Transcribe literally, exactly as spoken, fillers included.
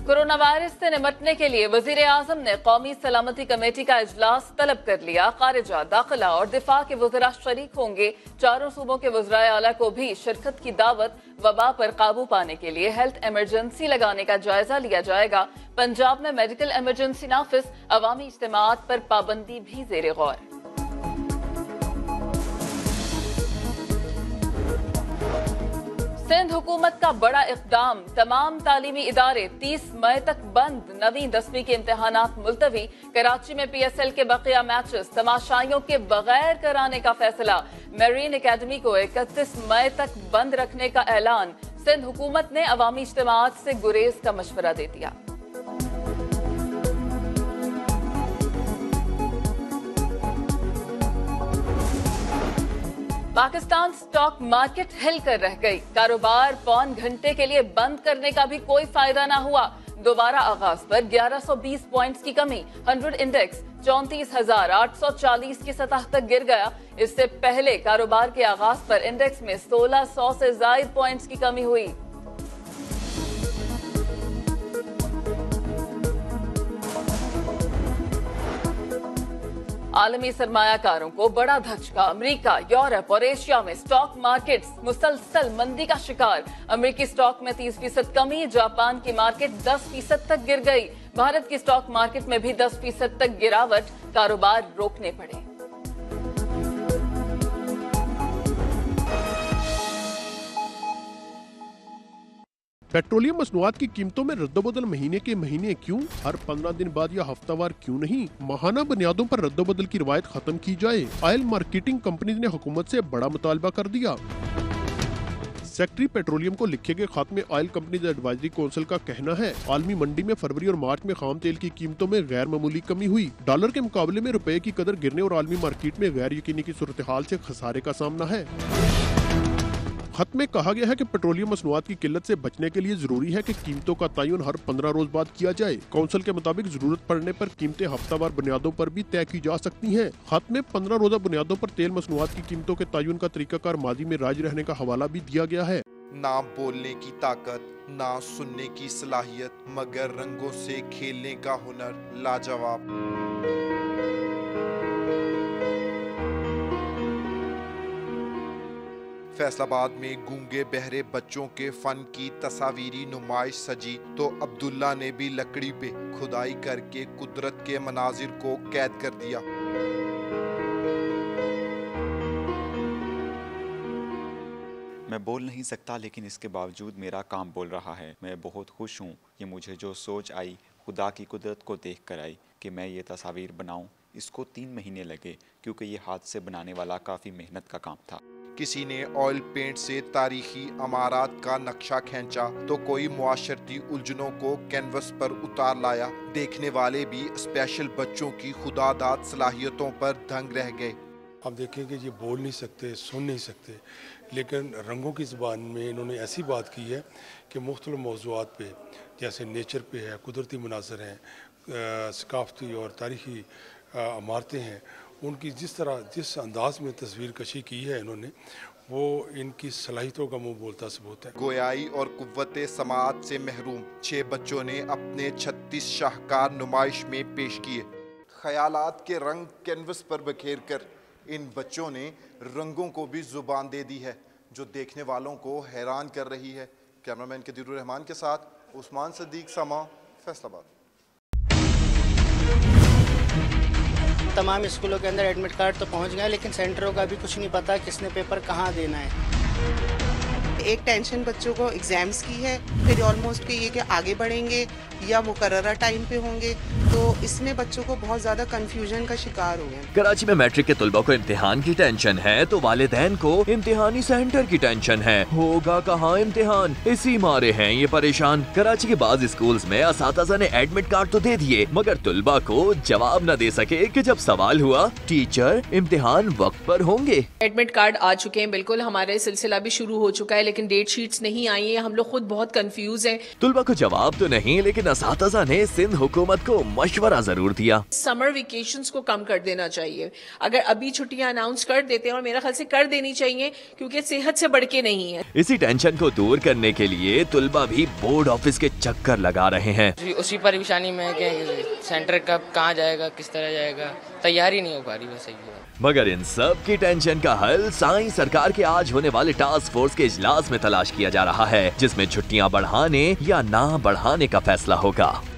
Corona virus से निपटने के लिए वजीर आजम ने कौमी सलामती कमेटी का इजलास तलब कर लिया। खारिजा, दाखिला और दिफा के वज़रा शरीक होंगे। चारों सूबों के वज़राए आला को भी शिरकत की दावत। वबा पर काबू पाने के लिए हेल्थ इमरजेंसी लगाने का जायजा लिया जाएगा। पंजाब में मेडिकल इमरजेंसी नाफिज, अवामी इज्तिमाआत पर पाबंदी भी ज़ेरे गौर। सिंध हुकूमत का बड़ा इक़दाम, तमाम तालीमी इदारे तीस मई तक बंद। नवीं दसवीं के इम्तिहानात मुलतवी। कराची में पी एस एल के बकिया मैचेस तमाशाइयों के बगैर कराने का फैसला। मेरीन एकेडमी को इकतीस मई तक बंद रखने का ऐलान। सिंध हुकूमत ने अवामी इज्तिमाआत से गुरेज का मशवरा दे दिया। पाकिस्तान स्टॉक मार्केट हिल कर रह गई। कारोबार पौन घंटे के लिए बंद करने का भी कोई फायदा ना हुआ। दोबारा आगाज पर ग्यारह सौ बीस पॉइंट्स की कमी। हंड्रेड इंडेक्स चौंतीस हजार आठ सौ चालीस की सतह तक गिर गया। इससे पहले कारोबार के आगाज पर इंडेक्स में सोलह सौ से ज्यादा पॉइंट्स की कमी हुई। आलमी सरमायाकारों को बड़ा धचका। अमेरिका, यूरोप और एशिया में स्टॉक मार्केट्स मुसलसल मंदी का शिकार। अमेरिकी स्टॉक में तीस फीसद कमी। जापान की मार्केट दस फीसद तक गिर गई। भारत की स्टॉक मार्केट में भी दस फीसद तक गिरावट। कारोबार रोकने पड़े। पेट्रोलियम मसनूआत की कीमतों में रद्दोबदल महीने के महीने क्यों, हर पंद्रह दिन बाद या हफ्तावार क्यों नहीं? माहाना बुनियादों पर रद्दोबदल की रवायत खत्म की जाए। ऑयल मार्केटिंग कंपनीज ने हुकूमत से बड़ा मुतालबा कर दिया। सेक्रेटरी पेट्रोलियम को लिखे गए खत में ऑयल कंपनीज एडवाइजरी काउंसिल का कहना है, आलमी मंडी में फरवरी और मार्च में खाम तेल की कीमतों में गैर मामूली कमी हुई। डॉलर के मुकाबले में रुपए की कदर गिरने और आलमी मार्केट में गैर यकीनी की सूरत हाल से खसारे का सामना है। खत में कहा गया है कि पेट्रोलियम मसनूआत की किल्लत से बचने के लिए जरूरी है कि कीमतों का तयन हर पंद्रह रोज बाद किया जाए। काउंसिल के मुताबिक जरूरत पड़ने पर कीमतें हफ्तावार बुनियादों पर भी तय की जा सकती हैं। खत में पंद्रह रोजा बुनियादों पर तेल मसनूआत की कीमतों के तयन का तरीकाकार माजी में राज रहने का हवाला भी दिया गया है। ना बोलने की ताकत, ना सुनने की सलाहियत, मगर रंगों से खेलने का हुनर लाजवाब। फैसलाबाद में गूंगे बहरे बच्चों के फन की तस्वीरी नुमाइश सजी तो अब्दुल्ला ने भी लकड़ी पे खुदाई करके कुदरत के मनाजिर को कैद कर दिया। मैं बोल नहीं सकता, लेकिन इसके बावजूद मेरा काम बोल रहा है। मैं बहुत खुश हूँ। ये मुझे जो सोच आई खुदा की कुदरत को देख कर आई कि मैं ये तस्वीर बनाऊँ। इसको तीन महीने लगे क्योंकि ये हाथ से बनाने वाला काफ़ी मेहनत का काम था। किसी ने ऑयल पेंट से तारीखी अमारात का नक्शा खींचा तो कोई मुआशरती उलझनों को कैनवस पर उतार लाया। देखने वाले भी स्पेशल बच्चों की खुदादाद सलाहियतों पर दंग रह गए। आप देखें कि ये बोल नहीं सकते, सुन नहीं सकते, लेकिन रंगों की ज़बान में इन्होंने ऐसी बात की है कि मुख्तलिफ मौज़ूआत पे, जैसे नेचर पे है, कुदरती मनाज़र हैं, सकाफ़ती और तारीख़ी इमारतें हैं, उनकी जिस तरह जिस अंदाज में तस्वीर कशी की है इन्होंने, वो इनकी सलाहियतों का मुँह बोलता सबूत है। गोयाई और कुव्वते समाअत से महरूम छह बच्चों ने अपने छत्तीस शाहकार नुमाइश में पेश किए। ख्यालात के रंग कैनवस पर बखेर कर इन बच्चों ने रंगों को भी जुबान दे दी है, जो देखने वालों को हैरान कर रही है। कैमरामैन कदीरुर रहमान के साथ उस्मान सदीक, समा, फैसलाबाद। तमाम स्कूलों के अंदर एडमिट कार्ड तो पहुंच गए, लेकिन सेंटरों का भी कुछ नहीं पता किसने पेपर कहां देना है। एक टेंशन बच्चों को एग्जाम्स की है, फिर ऑलमोस्ट ये कि आगे बढ़ेंगे या मुकर्ररा टाइम पे होंगे, तो इसमें बच्चों को बहुत ज्यादा कंफ्यूजन का शिकार हो गए। कराची में मैट्रिक के तुलबा को इम्तिहान की टेंशन है तो वालिदैन को इम्तिहानी सेंटर की टेंशन है। होगा कहाँ इम्तिहान, इसी मारे हैं ये परेशान। कराची के बाज़ स्कूल्स में असातिज़ा ने एडमिट कार्ड तो दे दिए, मगर तुलबा को जवाब न दे सके कि जब सवाल हुआ टीचर इम्तिहान वक्त पर होंगे। एडमिट कार्ड आ चुके हैं, बिल्कुल हमारे सिलसिला भी शुरू हो चुका है, लेकिन डेट शीट्स नहीं आई है, हम लोग खुद बहुत कंफ्यूज हैं। तुलबा को जवाब तो नहीं, लेकिन असातिज़ा ने सिंध हुकूमत को मशवरा जरूर दिया। समर वेकेशंस को कम कर देना चाहिए, अगर अभी छुट्टियां अनाउंस कर देते हैं, और मेरा ख्याल से कर देनी चाहिए, क्योंकि सेहत से बढ़ के नहीं है। इसी टेंशन को दूर करने के लिए तुलबा भी बोर्ड ऑफिस के चक्कर लगा रहे हैं। उसी परेशानी में कि सेंटर कब कहाँ जाएगा, किस तरह जाएगा, तैयारी नहीं हो पा रही बस यही है। मगर इन सब की टेंशन का हल साईं सरकार के आज होने वाले टास्क फोर्स के इजलास में तलाश किया जा रहा है, जिसमें छुट्टियां बढ़ाने या ना बढ़ाने का फैसला होगा।